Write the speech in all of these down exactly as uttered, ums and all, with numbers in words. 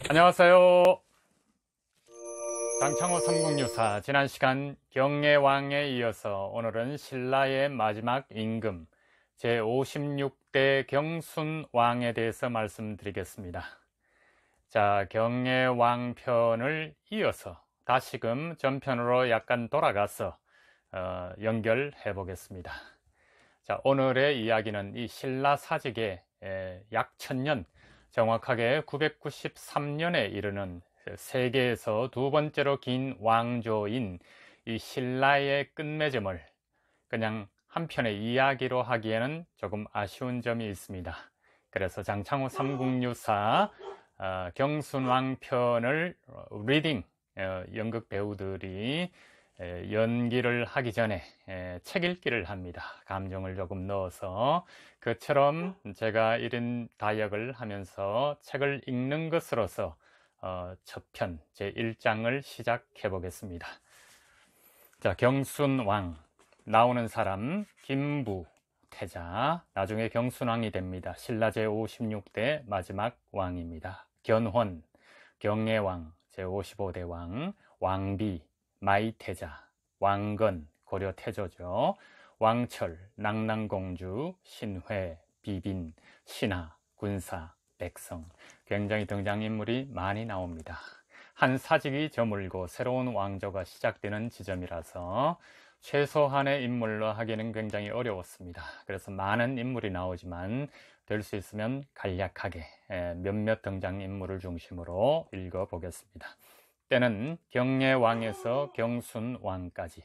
안녕하세요. 장창호 삼국유사. 지난 시간 경례왕에 이어서 오늘은 신라의 마지막 임금 제오십육 대 경순왕에 대해서 말씀드리겠습니다. 자, 경례왕 편을 이어서 다시금 전편으로 약간 돌아가서 어, 연결해 보겠습니다. 자, 오늘의 이야기는 이 신라 사직의 약 천년, 정확하게 구백구십삼 년에 이르는 세계에서 두 번째로 긴 왕조인 이 신라의 끝맺음을 그냥 한 편의 이야기로 하기에는 조금 아쉬운 점이 있습니다. 그래서 장창호 삼국유사 어, 경순왕 편을 리딩, 어, 연극 배우들이 에, 연기를 하기 전에 에, 책 읽기를 합니다. 감정을 조금 넣어서 그처럼 제가 이런 다역을 하면서 책을 읽는 것으로서 어, 첫 편 제일 장을 시작해 보겠습니다. 자, 경순왕 나오는 사람 김부 태자, 나중에 경순왕이 됩니다. 신라 제오십육 대 마지막 왕입니다. 견훤, 경례왕 제오십오 대 왕, 왕비 마이태자, 왕건 고려 태조죠. 왕철, 낙랑공주, 신회, 비빈, 신하, 군사, 백성. 굉장히 등장인물이 많이 나옵니다. 한 사직이 저물고 새로운 왕조가 시작되는 지점이라서 최소한의 인물로 하기는 굉장히 어려웠습니다. 그래서 많은 인물이 나오지만 될 수 있으면 간략하게 몇몇 등장인물을 중심으로 읽어보겠습니다. 때는 경례왕에서 경순왕까지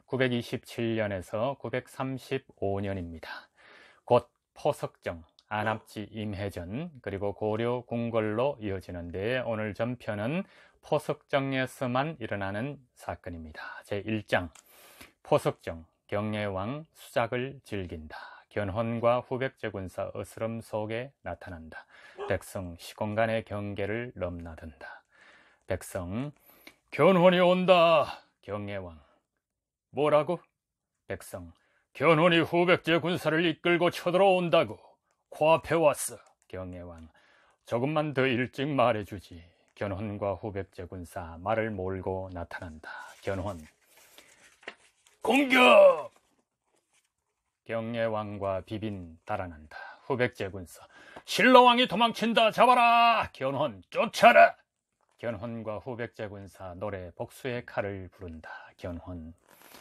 구백이십칠 년에서 구백삼십오 년입니다. 곧 포석정, 안압지 임해전, 그리고 고려 궁궐로 이어지는데 오늘 전편은 포석정에서만 일어나는 사건입니다. 제일 장, 포석정, 경례왕 수작을 즐긴다. 견훤과 후백제 군사 어스름 속에 나타난다. 백성 시공간의 경계를 넘나든다. 백성, 견훤이 온다. 경례왕, 뭐라고? 백성, 견훤이 후백제 군사를 이끌고 쳐들어온다고. 코앞에 왔어. 경례왕, 조금만 더 일찍 말해주지. 견훤과 후백제 군사 말을 몰고 나타난다. 견훤, 공격! 경례왕과 비빈 달아난다. 후백제 군사, 신라왕이 도망친다. 잡아라. 견훤, 쫓아라. 견훤과 후백제 군사 노래 복수의 칼을 부른다. 견훤,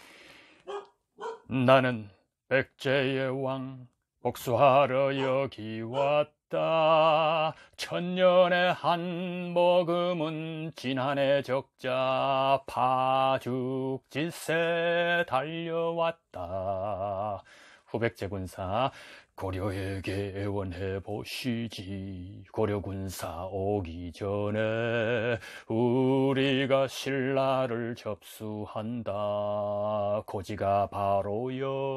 나는 백제의 왕 복수하러 여기 왔다. 천년의 한 모금은 지난해 적자 파죽지세 달려왔다. 후백제 군사, 고려에게 애원해 보시지. 고려 군사 오기 전에 우리가 신라를 접수한다. 고지가 바로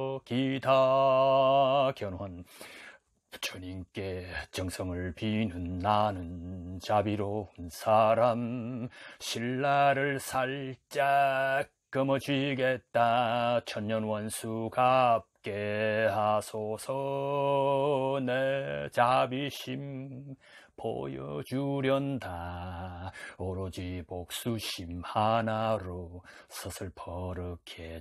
여기다. 견훤, 부처님께 정성을 비는 나는 자비로운 사람. 신라를 살짝 거머쥐겠다. 천년원수 갚게 하소서. 내 자비심 보여주련다. 오로지 복수심 하나로 서슬퍼렇게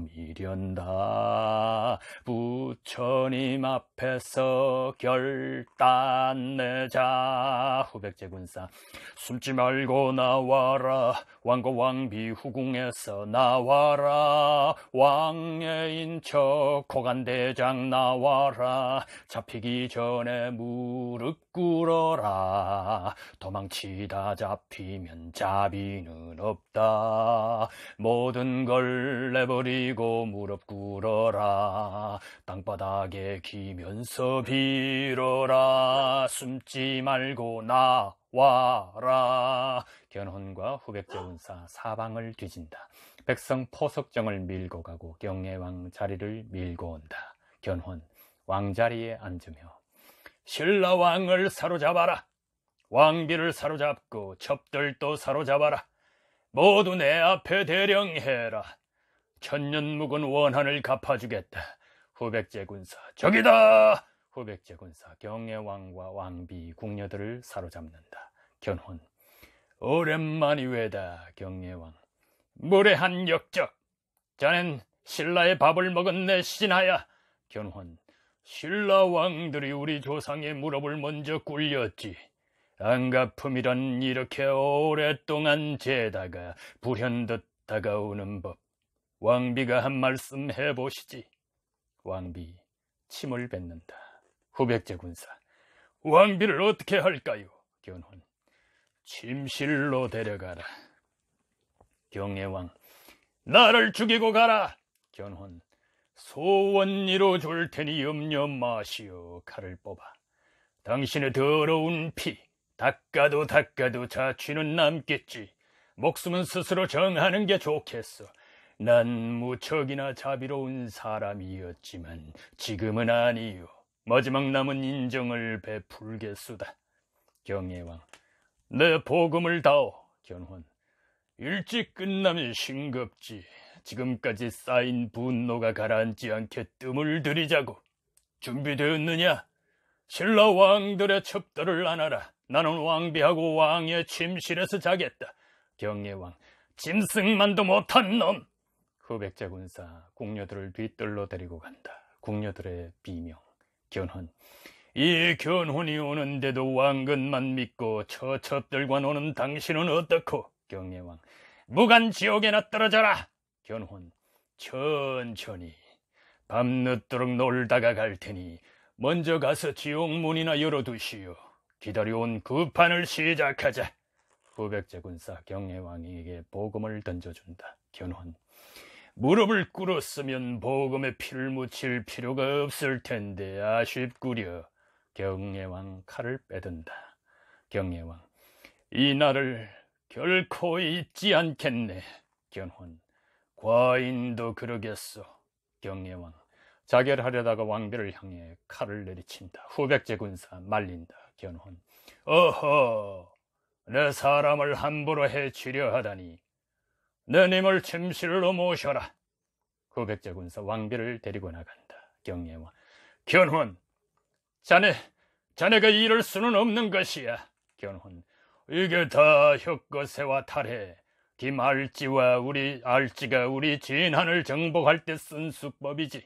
저미련다. 부처님 앞에서 결단 내자. 후백제 군사, 숨지 말고 나와라. 왕과 왕비 후궁에서 나와라. 왕의 인척 고간대장 나와라. 잡히기 전에 무릎 꿇어라. 도망치다 잡히면 자비는 없다. 모든 걸 내버리고 무릎 꿇어라. 땅바닥에 기면서 빌어라. 숨지 말고 나와라. 견훤과 후백제 군사 사방을 뒤진다. 백성 포석정을 밀고 가고 경례왕 자리를 밀고 온다. 견훤, 왕자리에 앉으며 신라왕을 사로잡아라. 왕비를 사로잡고 첩들도 사로잡아라. 모두 내 앞에 대령해라. 천년 묵은 원한을 갚아주겠다. 후백제 군사, 저기다. 후백제 군사 경례왕과 왕비 궁녀들을 사로잡는다. 견훤, 오랜만이 외다, 경례왕. 무례한 역적. 자넨 신라의 밥을 먹은 내 신하야. 견훤. 신라 왕들이 우리 조상의 무릎을 먼저 꿇렸지. 안갚음이란 이렇게 오랫동안 재다가 불현듯 다가오는 법. 왕비가 한 말씀 해보시지. 왕비 침을 뱉는다. 후백제 군사. 왕비를 어떻게 할까요? 견훤. 침실로 데려가라. 경례왕. 나를 죽이고 가라. 견훤. 소원 이뤄줄 테니 염려 마시오. 칼을 뽑아. 당신의 더러운 피 닦아도 닦아도 자취는 남겠지. 목숨은 스스로 정하는 게 좋겠어. 난 무척이나 자비로운 사람이었지만 지금은 아니요. 마지막 남은 인정을 베풀겠수다. 경례왕. 내 복음을 다오. 견훤. 일찍 끝나면 싱겁지. 지금까지 쌓인 분노가 가라앉지 않게 뜸을 들이자고. 준비되었느냐? 신라 왕들의 첩도를 안아라. 나는 왕비하고 왕의 침실에서 자겠다. 경례왕. 짐승만도 못한 놈. 후백제 군사 궁녀들을 뒤뜰로 데리고 간다. 궁녀들의 비명. 견훤. 이 견훤이 오는데도 왕건만 믿고 처첩들과 노는 당신은 어떻고? 경례왕. 무간지옥에나 떨어져라. 견훤. 천천히 밤늦도록 놀다가 갈 테니 먼저 가서 지옥문이나 열어두시오. 기다려온 그 판을 시작하자. 후백제 군사 경례왕에게 복음을 던져준다. 견훤. 무릎을 꿇었으면 복음에 피를 묻힐 필요가 없을 텐데 아쉽구려. 경례왕 칼을 빼든다. 경례왕. 이 날을 결코 잊지 않겠네. 견훤. 과인도 그러겠소. 경례왕. 자결하려다가 왕비를 향해 칼을 내리친다. 후백제 군사 말린다. 견훤. 어허, 내 사람을 함부로 해치려 하다니. 내 님을 침실로 모셔라. 후백제 군사 왕비를 데리고 나간다. 경례왕. 견훤. 자네, 자네가 이럴 수는 없는 것이야. 견훤. 이게 다 혁거세와 탈해. 김알지와 우리 알지가 우리 진한을 정복할 때 쓴 수법이지.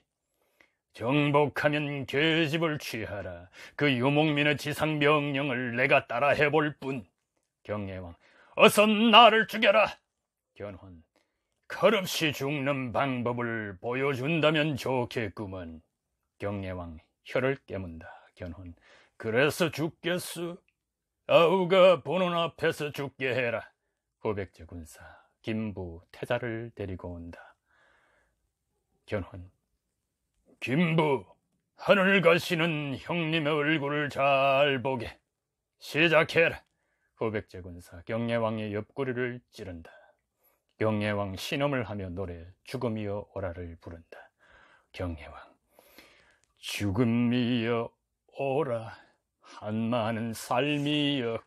정복하면 계집을 취하라. 그 유목민의 지상 명령을 내가 따라 해볼 뿐. 경례왕. 어서 나를 죽여라. 견훤. 칼없이 죽는 방법을 보여준다면 좋겠구먼. 경례왕 혀를 깨문다. 견훤. 그래서 죽겠수? 아우가 보는 앞에서 죽게 해라. 후백제 군사 김부 태자를 데리고 온다. 견훤. 김부, 하늘 가시는 형님의 얼굴을 잘 보게. 시작해라. 후백제 군사 경례왕의 옆구리를 찌른다. 경례왕 신음을 하며 노래 죽음이여 오라를 부른다. 경례왕. 죽음이여 오라. 한많은 삶이여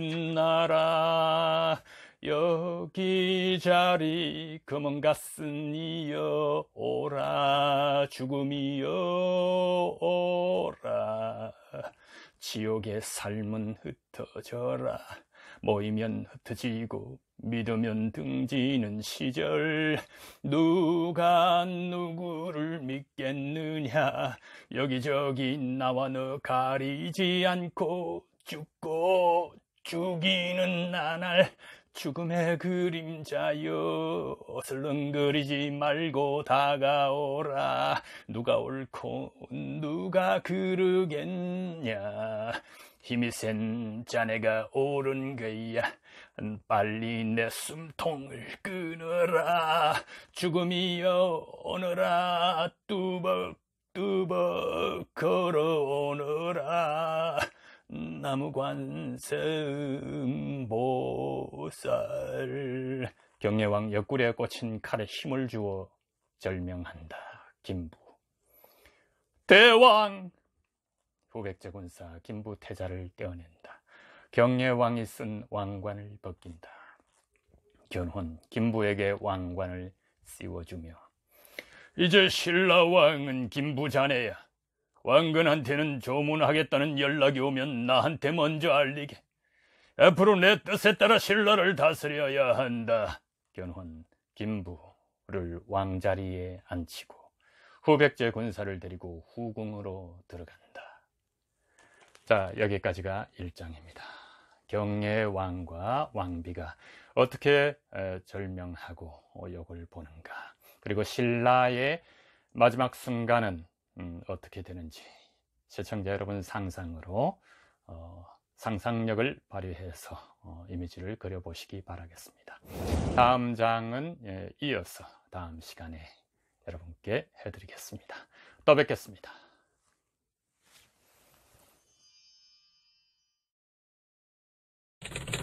끝나라. 여기 자리 검은 가슴이여 오라. 죽음이여 오라. 지옥의 삶은 흩어져라. 모이면 흩어지고 믿으면 등지는 시절. 누가 누구를 믿겠느냐. 여기저기 나와 너 가리지 않고 죽고 죽이는 나날. 죽음의 그림자여 어슬렁거리지 말고 다가오라. 누가 옳고 누가 그르겠냐. 힘이 센 자네가 옳은 거야. 빨리 내 숨통을 끊어라. 죽음이여 오너라. 뚜벅뚜벅 걸어오너라. 나무관세음보살. 경례왕 옆구리에 꽂힌 칼에 힘을 주어 절명한다. 김부. 대왕. 후백제 군사 김부 태자를 떼어낸다. 경례왕이 쓴 왕관을 벗긴다. 견훤 김부에게 왕관을 씌워주며. 이제 신라왕은 김부 자네야. 왕건한테는 조문하겠다는 연락이 오면 나한테 먼저 알리게. 앞으로 내 뜻에 따라 신라를 다스려야 한다. 견훤 김부를 왕자리에 앉히고 후백제 군사를 데리고 후궁으로 들어간다. 자, 여기까지가 일 장입니다. 경의 왕과 왕비가 어떻게 절명하고 욕을 보는가, 그리고 신라의 마지막 순간은 음, 어떻게 되는지 시청자 여러분 상상으로 어, 상상력을 발휘해서 어, 이미지를 그려보시기 바라겠습니다. 다음 장은 예, 이어서 다음 시간에 여러분께 해드리겠습니다. 또 뵙겠습니다. you